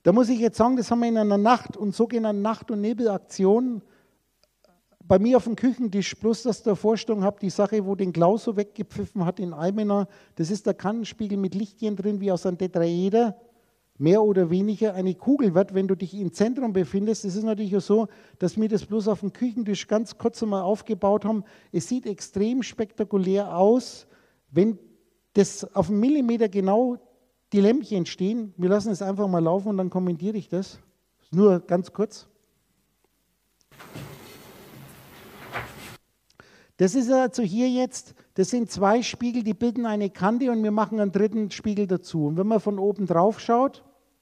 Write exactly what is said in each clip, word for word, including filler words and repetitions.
Da muss ich jetzt sagen, das haben wir in einer Nacht- und sogenannten Nacht- und Nebelaktion bei mir auf dem Küchentisch, bloß dass ihr eine Vorstellung habt, die Sache, wo den Klaus so weggepfiffen hat in Almenau, das ist der Kannenspiegel mit Lichtchen drin, wie aus einem Tetraeder, mehr oder weniger eine Kugel wird, wenn du dich im Zentrum befindest. Das ist natürlich auch so, dass wir das bloß auf dem Küchentisch ganz kurz einmal aufgebaut haben. Es sieht extrem spektakulär aus, wenn das auf einen Millimeter genau die Lämpchen stehen. Wir lassen es einfach mal laufen und dann kommentiere ich das. Nur ganz kurz. Das ist also hier jetzt, das sind zwei Spiegel, die bilden eine Kante und wir machen einen dritten Spiegel dazu. Und wenn man von oben drauf schaut,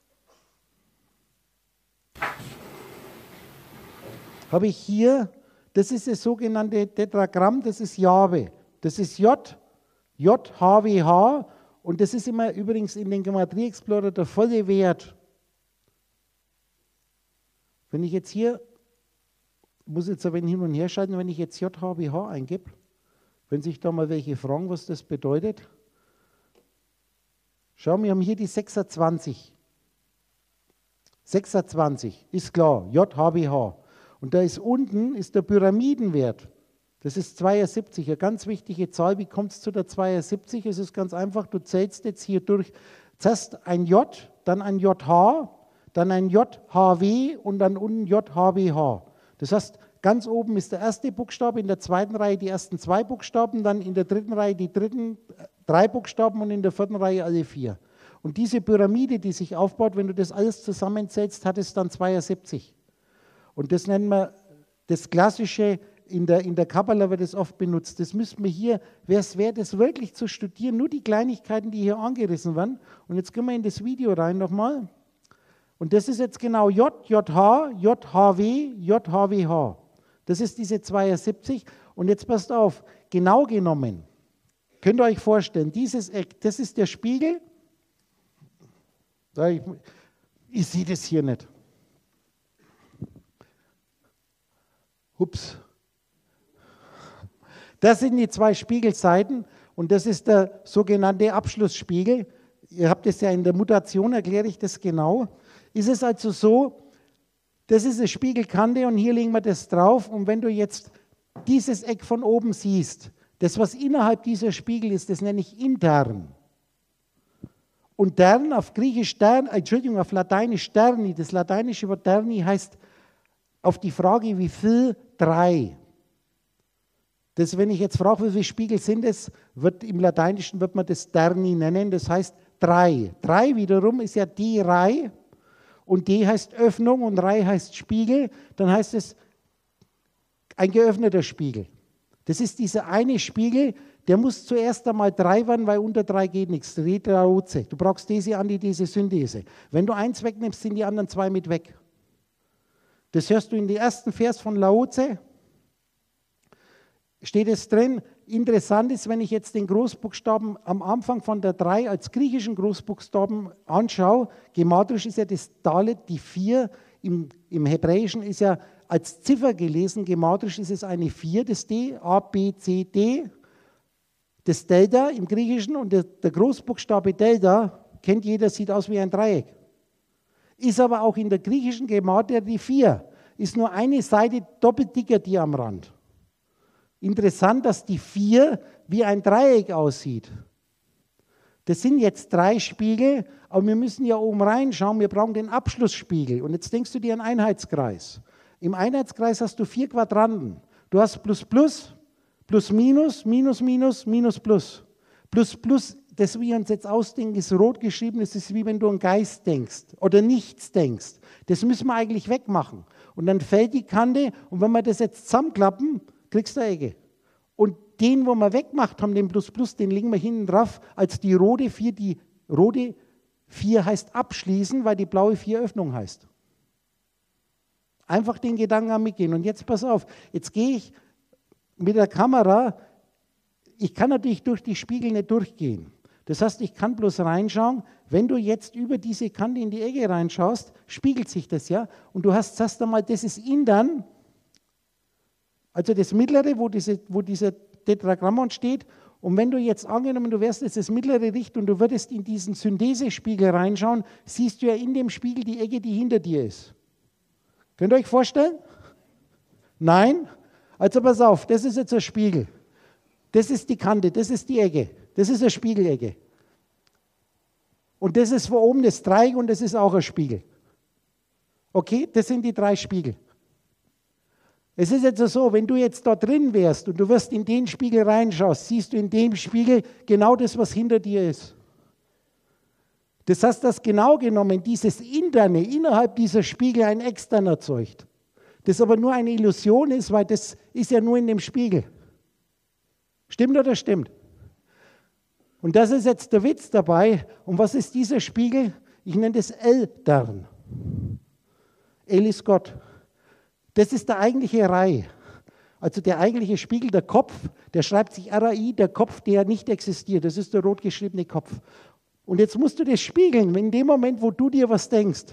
habe ich hier, das ist das sogenannte Tetragramm, das ist Jahwe. Das ist J, J, H, W, H und das ist immer übrigens in den Gematrie Explorer der volle Wert. Wenn ich jetzt hier, muss jetzt ein wenig hin und her schalten, wenn ich jetzt J, H, W, H eingebe, wenn sich da mal welche fragen, was das bedeutet. Schau, wir haben hier die sechsundzwanzig. sechsundzwanzig, ist klar, J, H, W, H. Und da ist unten ist der Pyramidenwert. Das ist zweiundsiebzig, eine ganz wichtige Zahl. Wie kommt es zu der zweiundsiebzig? Es ist ganz einfach, du zählst jetzt hier durch, zuerst ein J, dann ein J H, dann ein J H W und dann unten J H W H. Das heißt, ganz oben ist der erste Buchstabe, in der zweiten Reihe die ersten zwei Buchstaben, dann in der dritten Reihe die dritten drei Buchstaben und in der vierten Reihe alle vier. Und diese Pyramide, die sich aufbaut, wenn du das alles zusammenzählst, hat es dann zweiundsiebzig. Und das nennen wir das klassische, in der, in der Kabbala wird es oft benutzt. Das müssen wir hier, wer es wäre, das wirklich zu studieren, nur die Kleinigkeiten, die hier angerissen werden. Und jetzt gehen wir in das Video rein nochmal. Und das ist jetzt genau J, J H, J H W, J H W H. Das ist diese zweiundsiebzig. Und jetzt passt auf, genau genommen, könnt ihr euch vorstellen, dieses Eck, das ist der Spiegel. Ich, ich sehe das hier nicht. Ups. Das sind die zwei Spiegelseiten und das ist der sogenannte Abschlussspiegel. Ihr habt es ja in der Mutation, erkläre ich das genau. Ist es also so, das ist eine Spiegelkante und hier legen wir das drauf und wenn du jetzt dieses Eck von oben siehst, das was innerhalb dieser Spiegel ist, das nenne ich intern. Und tern auf Griechisch tern, Entschuldigung, auf Lateinisch terni, das lateinische Wort terni heißt auf die Frage, wie viel, drei. Das, wenn ich jetzt frage, wie viele Spiegel sind es, wird im Lateinischen wird man das terni nennen, das heißt drei. Drei wiederum ist ja die Reihe und D heißt Öffnung und Reihe heißt Spiegel, dann heißt es ein geöffneter Spiegel. Das ist dieser eine Spiegel, der muss zuerst einmal drei werden, weil unter drei geht nichts. Tetrauze. Du brauchst diese, Antithese, Synthese. Wenn du eins wegnimmst, sind die anderen zwei mit weg. Das hörst du in den ersten Vers von Laoze. Steht es drin. Interessant ist, wenn ich jetzt den Großbuchstaben am Anfang von der drei als griechischen Großbuchstaben anschaue, gematrisch ist ja das Dalet, die vier, im, im Hebräischen ist ja als Ziffer gelesen, gematrisch ist es eine vier, das D, A, B, C, D. Das Delta im Griechischen und der, der Großbuchstabe Delta, kennt jeder, sieht aus wie ein Dreieck. Ist aber auch in der griechischen Gematria die vier. Ist nur eine Seite doppelt dicker, die am Rand. Interessant, dass die vier wie ein Dreieck aussieht. Das sind jetzt drei Spiegel, aber wir müssen ja oben reinschauen, wir brauchen den Abschlussspiegel. Und jetzt denkst du dir einen Einheitskreis. Im Einheitskreis hast du vier Quadranten. Du hast Plus, Plus, Plus, Minus, Minus, Minus, Minus, Plus. Plus, Plus, das wir uns jetzt ausdenken, ist rot geschrieben, das ist wie wenn du an Geist denkst oder nichts denkst. Das müssen wir eigentlich wegmachen. Und dann fällt die Kante und wenn wir das jetzt zusammenklappen, kriegst du eine Ecke. Und den, wo wir weggemacht haben, den Plus, Plus, den legen wir hinten drauf als die rote vier. Die rote vier heißt abschließen, weil die blaue vier Öffnung heißt. Einfach den Gedanken mitgehen. Und jetzt pass auf, jetzt gehe ich mit der Kamera, ich kann natürlich durch die Spiegel nicht durchgehen. Das heißt, ich kann bloß reinschauen, wenn du jetzt über diese Kante in die Ecke reinschaust, spiegelt sich das ja und du hast zuerst einmal, das ist intern, also das mittlere, wo, diese, wo dieser Tetragrammon steht Und wenn du jetzt angenommen, du wärst jetzt das mittlere Licht und du würdest in diesen Synthesespiegel reinschauen, siehst du ja in dem Spiegel die Ecke, die hinter dir ist. Könnt ihr euch vorstellen? Nein? Also pass auf, das ist jetzt ein Spiegel. Das ist die Kante, das ist die Ecke. Das ist eine Spiegelecke. Und das ist von oben das Dreieck und das ist auch ein Spiegel. Okay, das sind die drei Spiegel. Es ist jetzt so, wenn du jetzt da drin wärst und du wirst in den Spiegel reinschaust, siehst du in dem Spiegel genau das, was hinter dir ist. Das heißt, dass genau genommen dieses Interne innerhalb dieser Spiegel ein Extern erzeugt. Das aber nur eine Illusion ist, weil das ist ja nur in dem Spiegel. Stimmt oder stimmt? Und das ist jetzt der Witz dabei. Und was ist dieser Spiegel? Ich nenne das Eltern. El ist Gott. Das ist der eigentliche Rai. Also der eigentliche Spiegel, der Kopf, der schreibt sich R A I, der Kopf, der nicht existiert. Das ist der rot geschriebene Kopf. Und jetzt musst du das spiegeln, wenn in dem Moment, wo du dir was denkst.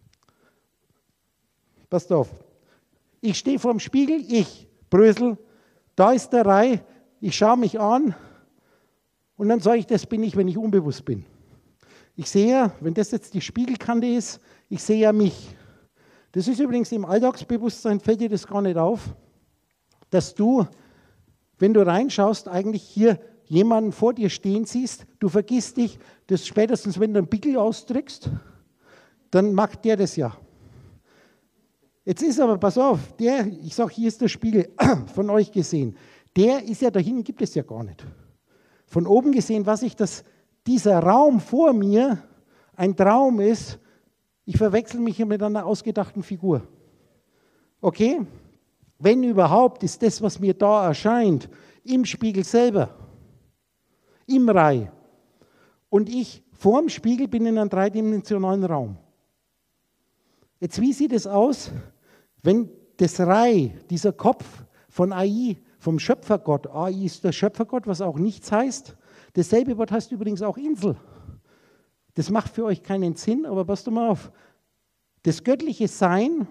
Passt auf. Ich stehe vor dem Spiegel, ich, Brösel, da ist der Rai, ich schaue mich an und dann sage ich, das bin ich, wenn ich unbewusst bin. Ich sehe ja, wenn das jetzt die Spiegelkante ist, ich sehe ja mich. Das ist übrigens im Alltagsbewusstsein, fällt dir das gar nicht auf, dass du, wenn du reinschaust, eigentlich hier jemanden vor dir stehen siehst, du vergisst dich, das spätestens, wenn du einen Pickel ausdrückst, dann macht der das ja. Jetzt ist aber, pass auf, der, ich sage, hier ist der Spiegel von euch gesehen, der ist ja, da hinten gibt es ja gar nicht. Von oben gesehen, was ich, dass dieser Raum vor mir ein Traum ist, ich verwechsel mich hier mit einer ausgedachten Figur. Okay? Wenn überhaupt, ist das, was mir da erscheint, im Spiegel selber, im Rai. Und ich vor dem Spiegel bin in einem dreidimensionalen Raum. Jetzt, wie sieht es aus, wenn das Rai, dieser Kopf von A I, vom Schöpfergott, A I ist der Schöpfergott, was auch nichts heißt. Dasselbe Wort heißt übrigens auch Insel. Das macht für euch keinen Sinn, aber passt doch mal auf. Das göttliche Sein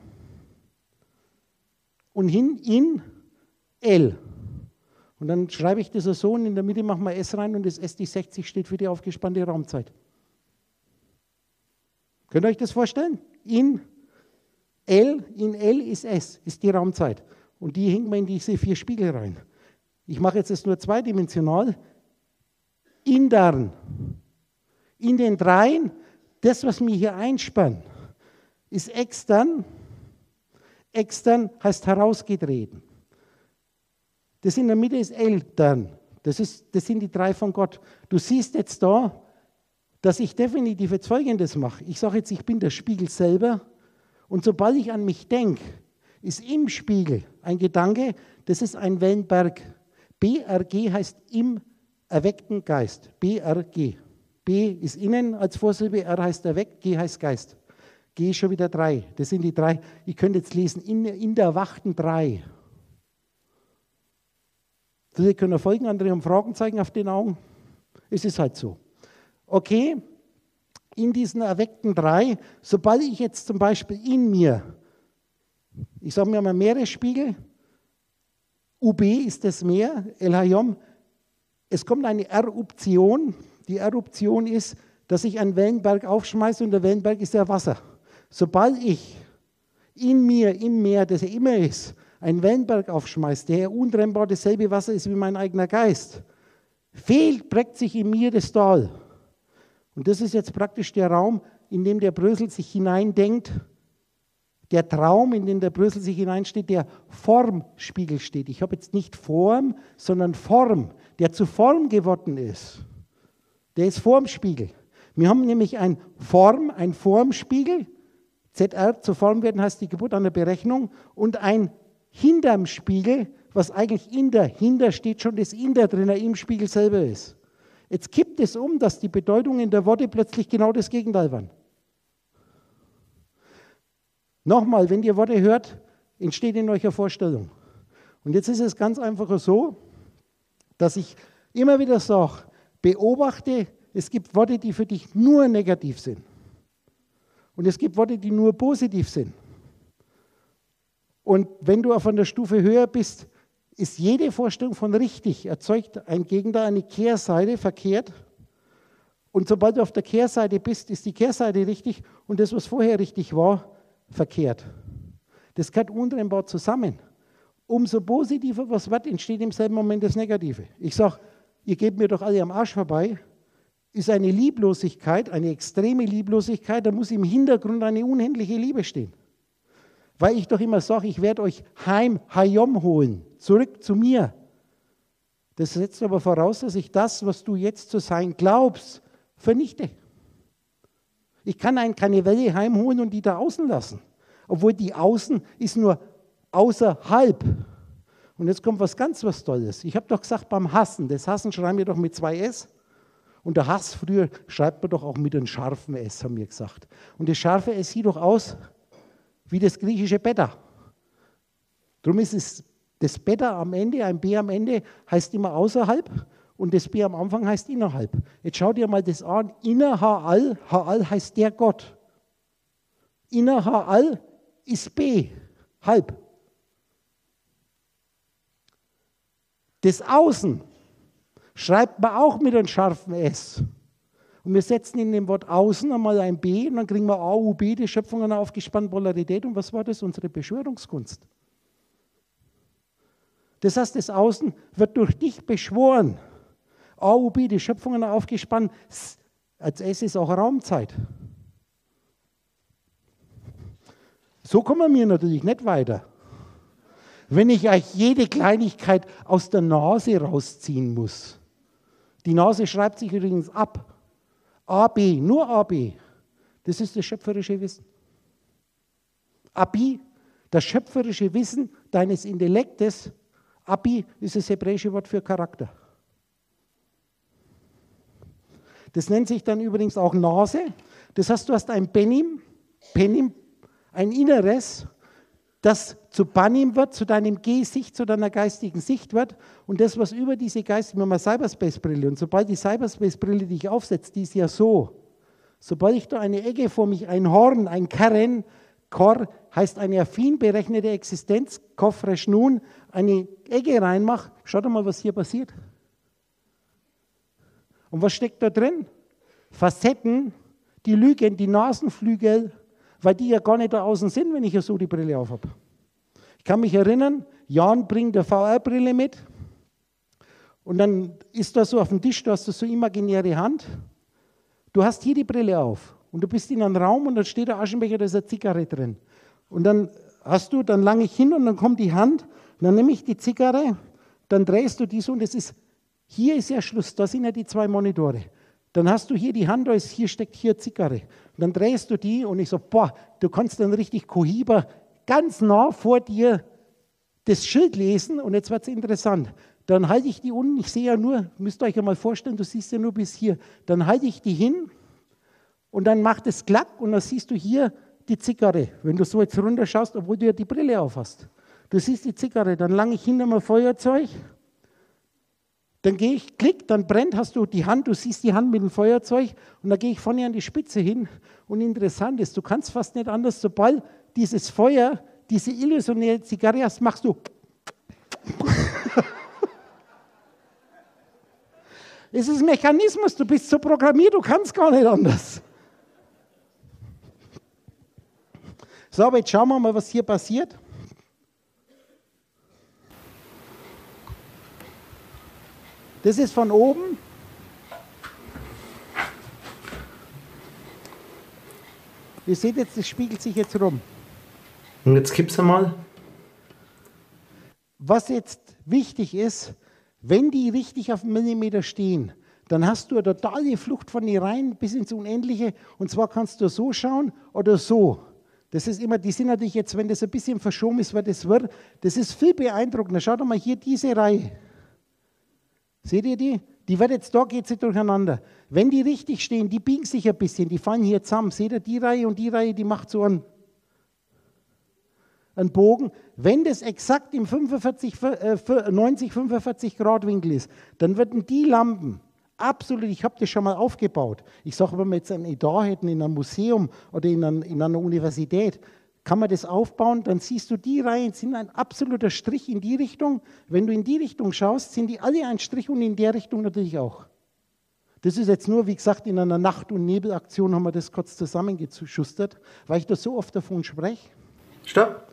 und hin in L. Und dann schreibe ich das so und in der Mitte machen wir S rein und das S D sechzig steht für die aufgespannte Raumzeit. Könnt ihr euch das vorstellen? In L, in L ist S, ist die Raumzeit. Und die hängt man in diese vier Spiegel rein. Ich mache jetzt das nur zweidimensional. Intern. In den dreien, das, was mir hier einspannt, ist extern. Extern heißt herausgetreten. Das in der Mitte ist Eltern. Das, ist, das sind die drei von Gott. Du siehst jetzt da, dass ich definitiv jetzt Folgendes mache. Ich sage jetzt, ich bin der Spiegel selber. Und sobald ich an mich denke, ist im Spiegel ein Gedanke, das ist ein Wellenberg. B R G heißt im erweckten Geist. B R G. B ist innen als Vorsilbe, R heißt erweckt, G heißt Geist. G ist schon wieder drei. Das sind die drei. Ich könnte jetzt lesen, in, in der erwachten drei. Sie können folgen, andere haben Fragenzeichen auf den Augen. Es ist halt so. Okay, in diesen erweckten drei, sobald ich jetzt zum Beispiel in mir, ich sage mir mal Meeresspiegel, U B ist das Meer, El Hayom, es kommt eine Eruption. Die Eruption ist, dass ich einen Wellenberg aufschmeiße und der Wellenberg ist ja Wasser. Sobald ich in mir, im Meer, das ja immer ist, einen Wellenberg aufschmeiße, der ja untrennbar dasselbe Wasser ist wie mein eigener Geist, fehlt, prägt sich in mir das Tal. Und das ist jetzt praktisch der Raum, in dem der Brösel sich hineindenkt, der Traum, in den der Brösel sich hineinsteht, der Formspiegel steht. Ich habe jetzt nicht Form, sondern Form, der zu Form geworden ist. Der ist Formspiegel. Wir haben nämlich ein Form, ein Formspiegel, Z R, zu Form werden heißt die Geburt an der Berechnung, und ein hinterm Spiegel, was eigentlich in der, hinter steht schon das in der drin, im Spiegel selber ist. Jetzt kippt es um, dass die Bedeutungen der Worte plötzlich genau das Gegenteil waren. Nochmal, wenn ihr Worte hört, entsteht in euch eine Vorstellung. Und jetzt ist es ganz einfach so, dass ich immer wieder sage, beobachte, es gibt Worte, die für dich nur negativ sind. Und es gibt Worte, die nur positiv sind. Und wenn du auf einer Stufe höher bist, ist jede Vorstellung von richtig, erzeugt ein Gegenteil, eine Kehrseite, verkehrt. Und sobald du auf der Kehrseite bist, ist die Kehrseite richtig und das, was vorher richtig war, verkehrt. Das gehört untrennbar zusammen. Umso positiver was wird, entsteht im selben Moment das Negative. Ich sage, ihr geht mir doch alle am Arsch vorbei, ist eine Lieblosigkeit, eine extreme Lieblosigkeit, da muss im Hintergrund eine unendliche Liebe stehen. Weil ich doch immer sage, ich werde euch heim, hayom holen, zurück zu mir. Das setzt aber voraus, dass ich das, was du jetzt zu sein glaubst, vernichte. Ich kann einen keine Welle heimholen und die da außen lassen. Obwohl die außen ist nur außerhalb. Und jetzt kommt was ganz was Tolles. Ich habe doch gesagt, beim Hassen, das Hassen schreiben wir doch mit zwei S. Und der Hass früher schreibt man doch auch mit einem scharfen S, haben wir gesagt. Und das scharfe S sieht doch aus wie das griechische Beta. Darum ist es das Beta am Ende, ein B am Ende, heißt immer außerhalb und das B am Anfang heißt innerhalb. Jetzt schau dir mal das an. Inner Haal, Haal heißt der Gott. Inner Haal ist B, halb. Das Außen schreibt man auch mit einem scharfen S. Und wir setzen in dem Wort Außen einmal ein B und dann kriegen wir A U B, die Schöpfung einer aufgespannten Polarität. Und was war das? Unsere Beschwörungskunst. Das heißt, das Außen wird durch dich beschworen. A U B, die Schöpfung einer aufgespannten, als S ist auch Raumzeit. So kommen wir natürlich nicht weiter. Wenn ich euch jede Kleinigkeit aus der Nase rausziehen muss. Die Nase schreibt sich übrigens ab. A B, nur A B. Das ist das schöpferische Wissen. Abi, das schöpferische Wissen deines Intellektes. Abi ist das hebräische Wort für Charakter. Das nennt sich dann übrigens auch Nase. Das heißt, du hast ein Benim, Penim, ein Inneres, das zu Panim wird, zu deinem Gesicht, zu deiner geistigen Sicht wird. Und das, was über diese geistige, wir haben eine Cyberspace-Brille. Und sobald die Cyberspace-Brille, die ich aufsetze, die ist ja so. Sobald ich da eine Ecke vor mich, ein Horn, ein Karen, Kor heißt eine affin berechnete Existenz, Kofresh nun, eine Ecke reinmache, schaut mal, was hier passiert. Und was steckt da drin? Facetten, die Lügen, die Nasenflügel, weil die ja gar nicht da außen sind, wenn ich ja so die Brille auf habe. Ich kann mich erinnern, Jan bringt eine V R-Brille mit und dann ist da so auf dem Tisch, du hast so eine imaginäre Hand. Du hast hier die Brille auf und du bist in einem Raum und dann steht der Aschenbecher, da ist eine Zigarette drin. Und dann hast du, dann lange ich hin und dann kommt die Hand und dann nehme ich die Zigarette, dann drehst du die so und das ist, hier ist ja Schluss, da sind ja die zwei Monitore. Dann hast du hier die Hand, da ist, hier steckt hier Zigarre. Und dann drehst du die und ich so, boah, du kannst dann richtig Kohiba ganz nah vor dir das Schild lesen und jetzt wird es interessant. Dann halte ich die unten, ich sehe ja nur, müsst ihr euch ja mal vorstellen, du siehst ja nur bis hier. Dann halte ich die hin und dann macht es klack und dann siehst du hier die Zigarre. Wenn du so jetzt runter schaust, obwohl du ja die Brille auf hast. Du siehst die Zigarre, dann lange ich hinter mir Feuerzeug. Dann gehe ich, klick, dann brennt, hast du die Hand, du siehst die Hand mit dem Feuerzeug und dann gehe ich vorne an die Spitze hin und interessant ist, du kannst fast nicht anders, sobald dieses Feuer, diese illusionäre Zigarre hast, machst du. Es ist ein Mechanismus, du bist so programmiert, du kannst gar nicht anders. So, aber jetzt schauen wir mal, was hier passiert. Das ist von oben. Ihr seht jetzt, das spiegelt sich jetzt rum. Und jetzt kippst du mal. Was jetzt wichtig ist, wenn die richtig auf einen Millimeter stehen, dann hast du eine totale Flucht von den Reihen bis ins Unendliche. Und zwar kannst du so schauen oder so. Das ist immer, die sind natürlich jetzt, wenn das ein bisschen verschoben ist, weil das wird, das ist viel beeindruckender. Schaut doch mal hier diese Reihe. Seht ihr die? Die wird jetzt, da geht sie durcheinander. Wenn die richtig stehen, die biegen sich ein bisschen, die fallen hier zusammen. Seht ihr, die Reihe und die Reihe, die macht so einen, einen Bogen. Wenn das exakt im fünfundvierzig, neunzig, fünfundvierzig Grad Winkel ist, dann würden die Lampen absolut, ich habe das schon mal aufgebaut. Ich sage, wenn wir jetzt ein Etat hätten in einem Museum oder in einer, in einer Universität, kann man das aufbauen, dann siehst du, die Reihen sind ein absoluter Strich in die Richtung. Wenn du in die Richtung schaust, sind die alle ein Strich und in der Richtung natürlich auch. Das ist jetzt nur, wie gesagt, in einer Nacht- und Nebelaktion haben wir das kurz zusammengeschustert, weil ich da so oft davon spreche. Stopp.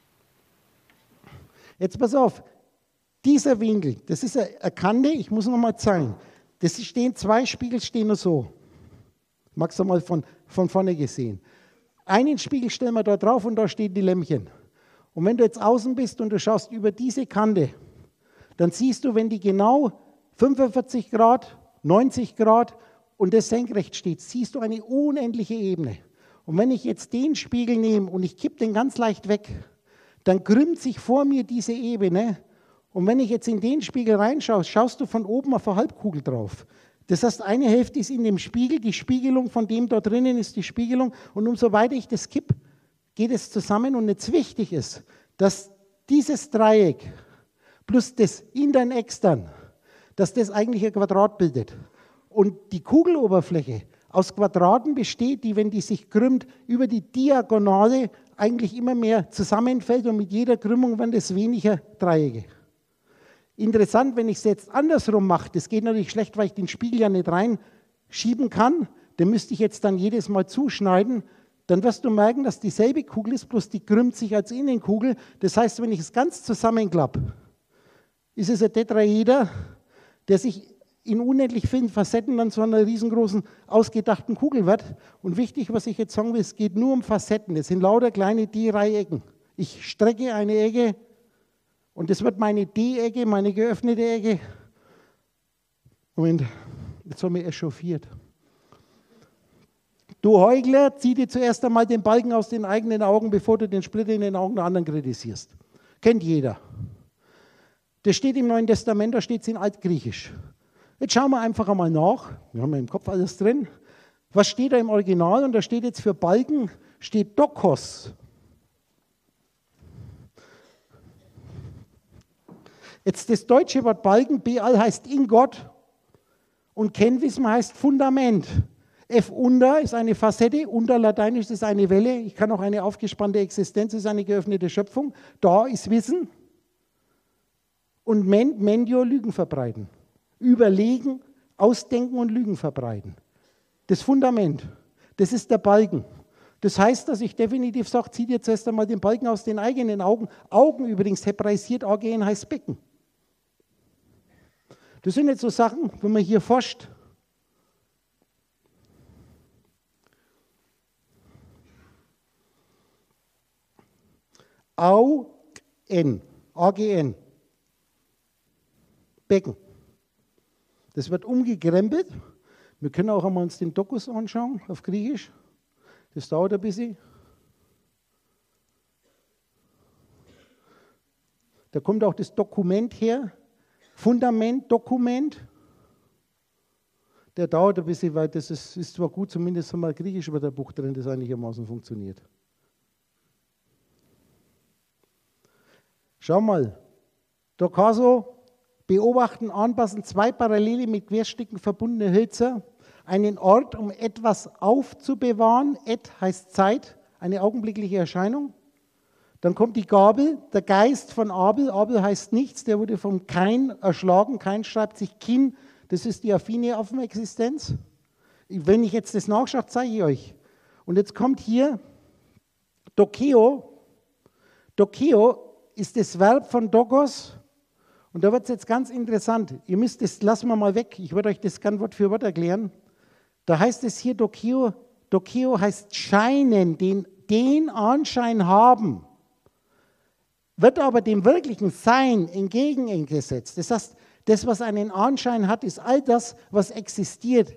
Jetzt pass auf, dieser Winkel, das ist eine Kante, ich muss noch mal zeigen. Das stehen zwei Spiegel, stehen nur so. Magst du mal von, von vorne gesehen. Einen Spiegel stellen wir da drauf und da steht die Lämpchen. Und wenn du jetzt außen bist und du schaust über diese Kante, dann siehst du, wenn die genau fünfundvierzig Grad, neunzig Grad und das senkrecht steht, siehst du eine unendliche Ebene. Und wenn ich jetzt den Spiegel nehme und ich kippe den ganz leicht weg, dann krümmt sich vor mir diese Ebene. Und wenn ich jetzt in den Spiegel reinschaue, schaust du von oben auf eine Halbkugel drauf. Das heißt, eine Hälfte ist in dem Spiegel, die Spiegelung von dem da drinnen ist die Spiegelung. Und umso weiter ich das kipp, geht es zusammen. Und jetzt wichtig ist, dass dieses Dreieck plus das intern extern, dass das eigentlich ein Quadrat bildet. Und die Kugeloberfläche aus Quadraten besteht, die, wenn die sich krümmt, über die Diagonale eigentlich immer mehr zusammenfällt und mit jeder Krümmung werden das weniger Dreiecke. Interessant, wenn ich es jetzt andersrum mache, das geht natürlich schlecht, weil ich den Spiegel ja nicht reinschieben kann, den müsste ich jetzt dann jedes Mal zuschneiden, dann wirst du merken, dass dieselbe Kugel ist, bloß die krümmt sich als Innenkugel. Das heißt, wenn ich es ganz zusammenklappe, ist es ein Tetraeder, der sich in unendlich vielen Facetten dann zu einer riesengroßen, ausgedachten Kugel wird. Und wichtig, was ich jetzt sagen will, es geht nur um Facetten. Das sind lauter kleine D-Dreiecken. Ich strecke eine Ecke und das wird meine D-Ecke, meine geöffnete Ecke. Moment, jetzt haben wir echauffiert. Du Heuchler, zieh dir zuerst einmal den Balken aus den eigenen Augen, bevor du den Splitter in den Augen der anderen kritisierst. Kennt jeder. Das steht im Neuen Testament, da steht es in Altgriechisch. Jetzt schauen wir einfach einmal nach. Wir haben ja im Kopf alles drin. Was steht da im Original? Und da steht jetzt für Balken, steht Dokos. Jetzt das deutsche Wort Balken, Beal heißt in Gott und Kenwism heißt Fundament. F unter ist eine Facette, unter Lateinisch ist eine Welle. Ich kann auch eine aufgespannte Existenz, ist eine geöffnete Schöpfung. Da ist Wissen. Und men, mendio, Lügen verbreiten. Überlegen, ausdenken und Lügen verbreiten. Das Fundament, das ist der Balken. Das heißt, dass ich definitiv sage, zieh dir zuerst einmal den Balken aus den eigenen Augen. Augen übrigens, hebraisiert, Agen heißt Becken. Das sind jetzt so Sachen, wenn man hier forscht. Augen, A G N, Becken. Das wird umgekrempelt. Wir können auch einmal uns den Dokos anschauen auf Griechisch. Das dauert ein bisschen. Da kommt auch das Dokument her. Fundament, Dokument. Der dauert ein bisschen, weil das ist, ist zwar gut, zumindest haben wir Griechisch über der Buch drin, das einigermaßen funktioniert. Schau mal, Dokaso. Beobachten, anpassen, zwei parallele mit Querstücken verbundene Hölzer, einen Ort, um etwas aufzubewahren. Et heißt Zeit, eine augenblickliche Erscheinung. Dann kommt die Gabel, der Geist von Abel. Abel heißt nichts, der wurde vom Kain erschlagen. Kain schreibt sich Kin, das ist die affine Affenexistenz. Wenn ich jetzt das nachschaue, zeige ich euch. Und jetzt kommt hier Dokeo. Dokeo ist das Verb von Dokos. Und da wird es jetzt ganz interessant. Ihr müsst das, lassen wir mal weg, ich würde euch das gerne Wort für Wort erklären. Da heißt es hier, Dokeo, Dokeo heißt scheinen, den, den Anschein haben, wird aber dem wirklichen Sein entgegengesetzt. Das heißt, das, was einen Anschein hat, ist all das, was existiert.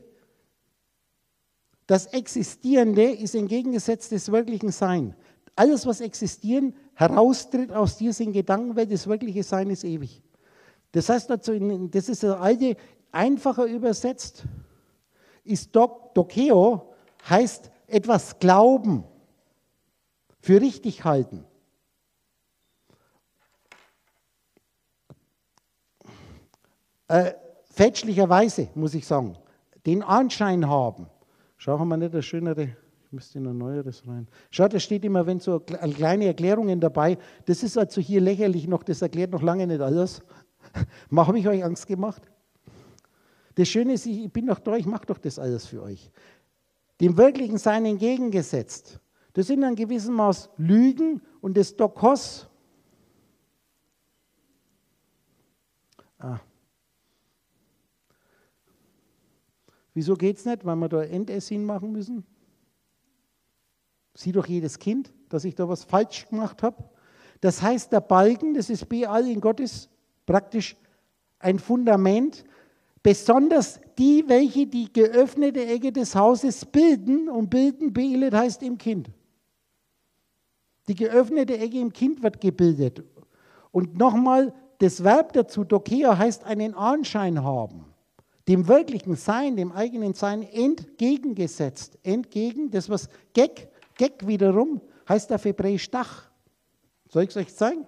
Das Existierende ist entgegengesetzt des wirklichen Sein. Alles, was existieren, heraustritt aus dir, sind Gedanken, weil das wirkliche Sein ist ewig. Das heißt, dazu, das ist eine alte, einfacher übersetzt, ist Dok, Dokeo, heißt etwas glauben, für richtig halten. Äh, fälschlicherweise, muss ich sagen, den Anschein haben. Schauen wir mal nicht das schönere, ich müsste in ein neueres rein. Schaut, da steht immer, wenn so kleine Erklärungen dabei, das ist also hier lächerlich noch, das erklärt noch lange nicht alles. Habe ich euch Angst gemacht? Das Schöne ist, ich bin doch da, ich mache doch das alles für euch. Dem wirklichen Sein entgegengesetzt. Das sind in gewissem Maß Lügen und das Dokos. Ah. Wieso geht es nicht? Weil wir da Endessin machen müssen? Sieht doch jedes Kind, dass ich da was falsch gemacht habe. Das heißt, der Balken, das ist Beal in Gottes praktisch ein Fundament, besonders die, welche die geöffnete Ecke des Hauses bilden, und bilden, Beelet heißt im Kind. Die geöffnete Ecke im Kind wird gebildet. Und nochmal, das Verb dazu, dokea, heißt einen Anschein haben. Dem wirklichen Sein, dem eigenen Sein entgegengesetzt. Entgegen, das was Gek, Gek wiederum, heißt auf Hebräisch Dach. Soll ich es euch zeigen?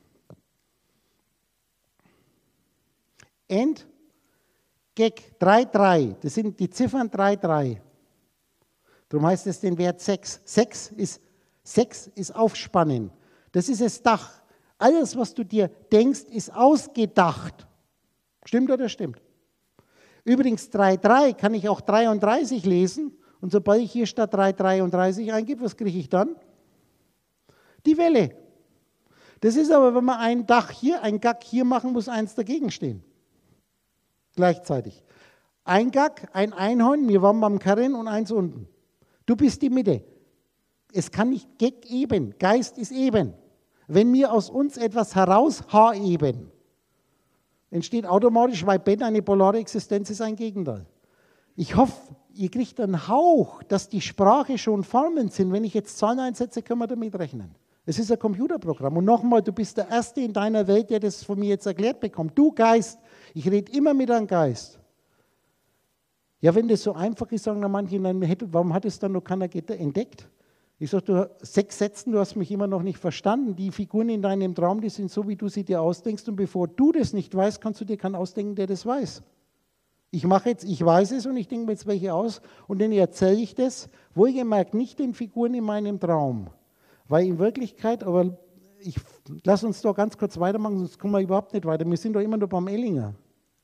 Ent, Gek, drei drei, das sind die Ziffern drei drei. Darum heißt es den Wert sechs. sechs ist, sechs ist Aufspannen. Das ist das Dach. Alles, was du dir denkst, ist ausgedacht. Stimmt oder stimmt? Übrigens, drei drei kann ich auch dreiunddreißig lesen. Und sobald ich hier statt drei dreiunddreißig eingebe, was kriege ich dann? Die Welle. Das ist aber, wenn man ein Dach hier, ein Gag hier machen, muss eins dagegen stehen. Gleichzeitig. Ein Gag, ein Einhorn, wir waren beim Karren und eins unten. Du bist die Mitte. Es kann nicht Gag eben. Geist ist eben. Wenn wir aus uns etwas heraus H-eben, entsteht automatisch, weil Ben eine polare Existenz ist, ein Gegenteil. Ich hoffe, ihr kriegt einen Hauch, dass die Sprache schon Formen sind. Wenn ich jetzt Zahlen einsetze, können wir damit rechnen. Es ist ein Computerprogramm. Und nochmal, du bist der Erste in deiner Welt, der das von mir jetzt erklärt bekommt. Du Geist, ich rede immer mit einem Geist. Ja, wenn das so einfach ist, sagen dann manche, warum hat es dann noch keiner entdeckt? Ich sage, du sechs Sätzen, du hast mich immer noch nicht verstanden. Die Figuren in deinem Traum, die sind so, wie du sie dir ausdenkst. Und bevor du das nicht weißt, kannst du dir keinen ausdenken, der das weiß. Ich mache jetzt, ich weiß es und ich denke mir jetzt welche aus und denen erzähle ich das, wohlgemerkt nicht den Figuren in meinem Traum. Weil in Wirklichkeit, aber ich lass uns doch ganz kurz weitermachen, sonst kommen wir überhaupt nicht weiter. Wir sind doch immer noch beim Ellinger.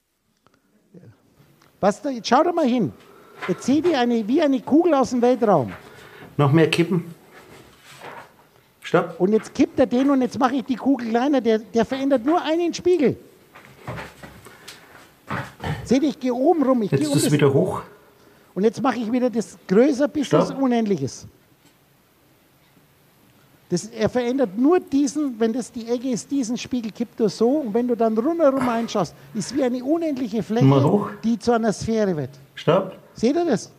Was da, jetzt schau doch mal hin. Jetzt seht ihr eine, wie eine Kugel aus dem Weltraum. Noch mehr kippen. Stopp. Und jetzt kippt er den und jetzt mache ich die Kugel kleiner. Der, der verändert nur einen Spiegel. Seht ihr, ich gehe oben rum. Ich jetzt gehe um ist es wieder hoch. Und jetzt mache ich wieder das größer bis Stopp. das Unendliches. Das, er verändert nur diesen, wenn das die Ecke ist, diesen Spiegel kippt er so. Und wenn du dann rundherum einschaust, ist wie eine unendliche Fläche, die zu einer Sphäre wird. Stopp. Seht ihr das?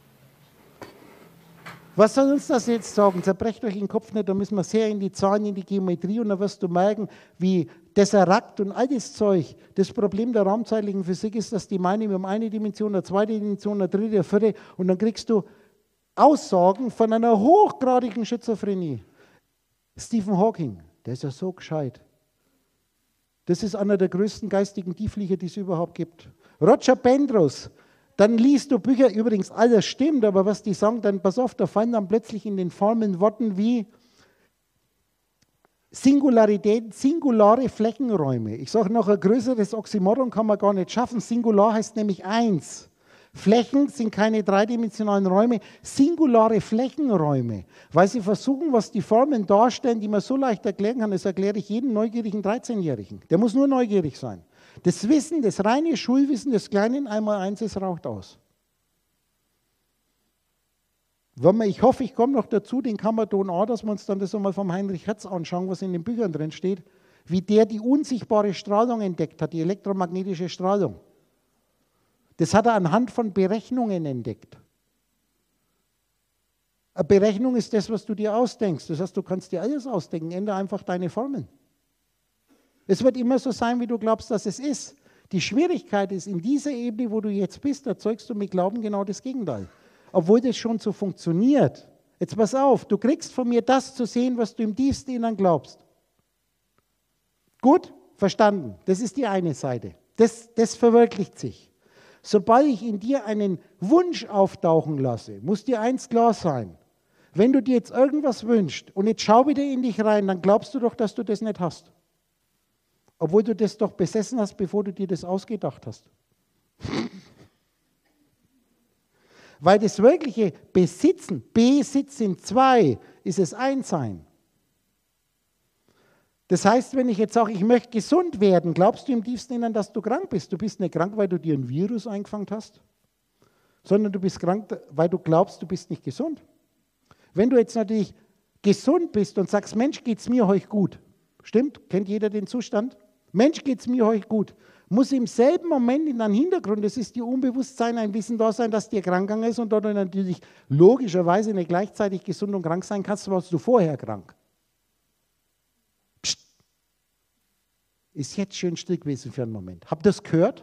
Was soll uns das jetzt sagen? Zerbrecht euch den Kopf nicht, da müssen wir sehr in die Zahlen, in die Geometrie und da wirst du merken, wie Tesseract und all das Zeug. Das Problem der raumzeitlichen Physik ist, dass die meinen, wir haben eine Dimension, eine zweite Dimension, eine dritte, eine vierte und dann kriegst du Aussagen von einer hochgradigen Schizophrenie. Stephen Hawking, der ist ja so gescheit. Das ist einer der größten geistigen Tiefflieger, die es überhaupt gibt. Roger Penrose. Dann liest du Bücher, übrigens alles stimmt, aber was die sagen, dann pass auf, da fallen dann plötzlich in den Formeln Worten wie Singularität, singulare Flächenräume. Ich sage noch, ein größeres Oxymoron kann man gar nicht schaffen. Singular heißt nämlich eins. Flächen sind keine dreidimensionalen Räume, singulare Flächenräume. Weil sie versuchen, was die Formeln darstellen, die man so leicht erklären kann, das erkläre ich jedem neugierigen dreizehnjährigen. Der muss nur neugierig sein. Das Wissen, das reine Schulwissen des kleinen Einmaleins, es raucht aus. Wenn man, ich hoffe, ich komme noch dazu, den Kammerton A, dass wir uns dann das einmal vom Heinrich Hertz anschauen, was in den Büchern drin steht, wie der die unsichtbare Strahlung entdeckt hat, die elektromagnetische Strahlung. Das hat er anhand von Berechnungen entdeckt. Eine Berechnung ist das, was du dir ausdenkst. Das heißt, du kannst dir alles ausdenken, ändere einfach deine Formeln. Es wird immer so sein, wie du glaubst, dass es ist. Die Schwierigkeit ist, in dieser Ebene, wo du jetzt bist, erzeugst du mit Glauben genau das Gegenteil. Obwohl das schon so funktioniert. Jetzt pass auf, du kriegst von mir das zu sehen, was du im tiefsten Innern glaubst. Gut? Verstanden. Das ist die eine Seite. Das, das verwirklicht sich. Sobald ich in dir einen Wunsch auftauchen lasse, muss dir eins klar sein. Wenn du dir jetzt irgendwas wünschst und jetzt schau wieder in dich rein, dann glaubst du doch, dass du das nicht hast. Obwohl du das doch besessen hast, bevor du dir das ausgedacht hast. Weil das wirkliche Besitzen, Besitz sind zwei, ist es Einssein. Das heißt, wenn ich jetzt sage, ich möchte gesund werden, glaubst du im tiefsten Innern, dass du krank bist? Du bist nicht krank, weil du dir ein Virus eingefangen hast, sondern du bist krank, weil du glaubst, du bist nicht gesund. Wenn du jetzt natürlich gesund bist und sagst, Mensch, geht es mir heute gut, stimmt? Kennt jeder den Zustand? Mensch, geht es mir heute gut. Muss im selben Moment in deinem Hintergrund, das ist dir Unbewusstsein, ein Wissen da sein, dass dir krank gegangen ist und dort natürlich logischerweise nicht gleichzeitig gesund und krank sein kannst, warst du vorher krank. Psst. Ist jetzt schön still gewesen für einen Moment. Habt ihr das gehört?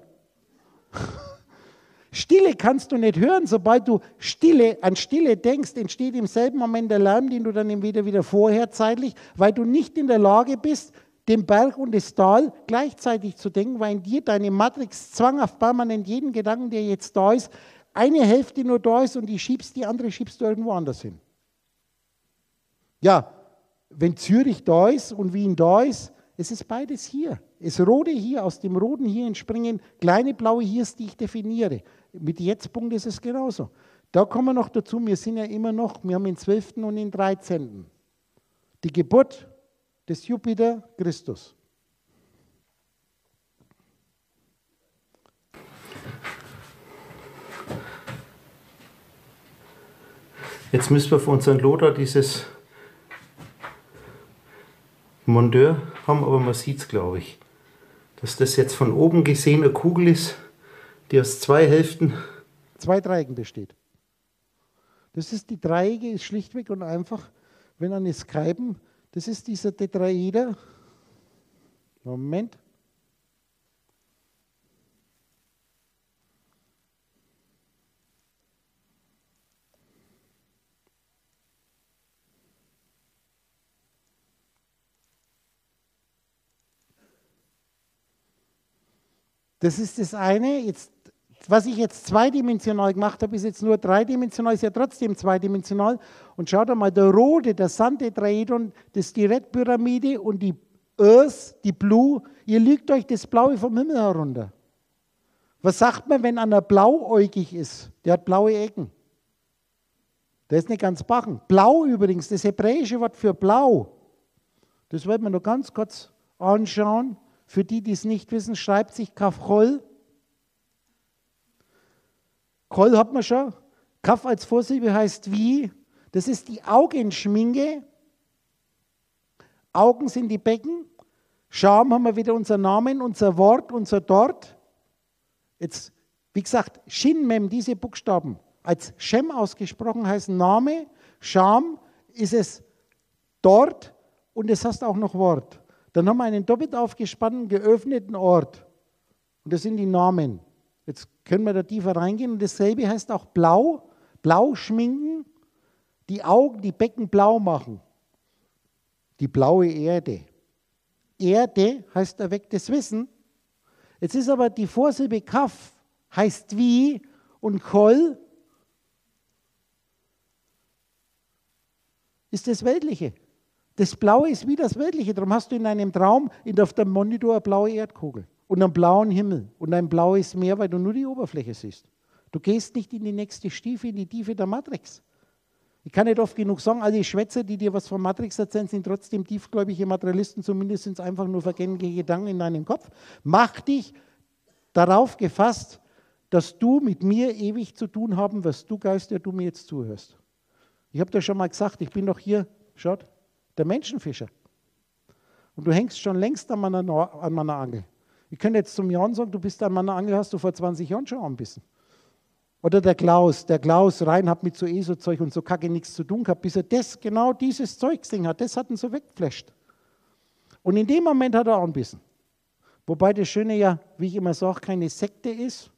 Stille kannst du nicht hören. Sobald du Stille, an Stille denkst, entsteht im selben Moment der Lärm, den du dann wieder, wieder vorher zeitlich, weil du nicht in der Lage bist, den Berg und das Tal gleichzeitig zu denken, weil in dir deine Matrix zwanghaft permanent jeden Gedanken, der jetzt da ist, eine Hälfte nur da ist und die schiebst, die andere schiebst du irgendwo anders hin. Ja, wenn Zürich da ist und Wien da ist, es ist beides hier. Das Rote hier, aus dem Roten hier entspringen kleine blaue Hirs, die ich definiere. Mit Jetztpunkt ist es genauso. Da kommen wir noch dazu, wir sind ja immer noch, wir haben den zwölften und den dreizehnten Die Geburt des Jupiter Christus. Jetzt müssen wir für unseren Lothar dieses Mondeur haben, aber man sieht es, glaube ich, dass das jetzt von oben gesehen eine Kugel ist, die aus zwei Hälften, zwei Dreiecken besteht. Das ist die Dreiecke, ist schlichtweg und einfach, wenn an es Skaiben, das ist dieser Tetraeder. Moment. Das ist das eine. Jetzt, was ich jetzt zweidimensional gemacht habe, ist jetzt nur dreidimensional, ist ja trotzdem zweidimensional. Und schaut mal, der rote, der Santetraedon, das ist die Red-Pyramide und die Earth, die Blue, ihr lügt euch das Blaue vom Himmel herunter. Was sagt man, wenn einer blauäugig ist? Der hat blaue Ecken. Der ist nicht ganz backen. Blau übrigens, das hebräische Wort für blau, das werden wir noch ganz kurz anschauen. Für die, die es nicht wissen, schreibt sich Kaf Chol. Chol hat man schon. Kaf als Vorsilbe heißt wie. Das ist die Augenschminke. Augen sind die Becken. Scham haben wir wieder unser Namen, unser Wort, unser Dort. Jetzt, wie gesagt, Shin Mem, diese Buchstaben, als Shem ausgesprochen heißen Name. Scham ist es dort und es heißt auch noch Wort. Dann haben wir einen doppelt aufgespannten, geöffneten Ort. Und das sind die Namen. Jetzt können wir da tiefer reingehen. Und dasselbe heißt auch blau. Blau schminken, die Augen, die Becken blau machen. Die blaue Erde. Erde heißt erwecktes Wissen. Jetzt ist aber die Vorsilbe Kaf, heißt wie, und Chol ist das Weltliche. Das Blaue ist wie das Weltliche. Darum hast du in einem Traum in auf dem Monitor eine blaue Erdkugel und einen blauen Himmel und ein blaues Meer, weil du nur die Oberfläche siehst. Du gehst nicht in die nächste Stufe, in die Tiefe der Matrix. Ich kann nicht oft genug sagen, all die Schwätzer, die dir was von Matrix erzählen, sind trotzdem tiefgläubige Materialisten, zumindest sind es einfach nur vergängliche Gedanken in deinem Kopf. Mach dich darauf gefasst, dass du mit mir ewig zu tun haben wirst, du Geist, der du mir jetzt zuhörst. Ich habe dir schon mal gesagt, ich bin doch hier, schaut, der Menschenfischer. Und du hängst schon längst an meiner, an meiner Angel. Ich könnte jetzt zum Jan sagen, du bist an meiner Angel, hast du vor zwanzig Jahren schon angebissen. Oder der Klaus, der Klaus rein hat mit so E S O-Zeug und so Kacke nichts zu tun gehabt, bis er das, genau dieses Zeug gesehen hat. Das hat ihn so weggeflasht. Und in dem Moment hat er angebissen. Wobei das Schöne ja, wie ich immer sage, keine Sekte ist.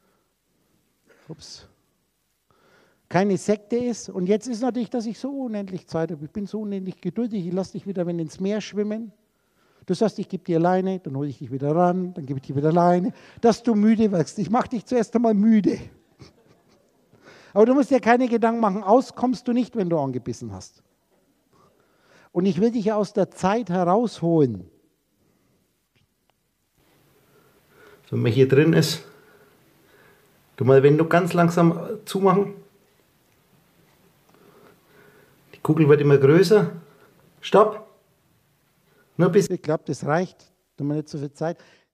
Ups. Keine Sekte ist. Und jetzt ist natürlich, dass ich so unendlich Zeit habe. Ich bin so unendlich geduldig. Ich lasse dich wieder wenn ins Meer schwimmen. Das heißt, ich gebe dir alleine, dann hole ich dich wieder ran, dann gebe ich dir wieder alleine, dass du müde wirst. Ich mache dich zuerst einmal müde. Aber du musst dir keine Gedanken machen, aus kommst du nicht, wenn du angebissen hast. Und ich will dich ja aus der Zeit herausholen. Wenn man hier drin ist, du mal, wenn du ganz langsam zumachen, die Kugel wird immer größer. Stopp. Nur bis. Ich glaube, das reicht. Du hast nicht so viel Zeit.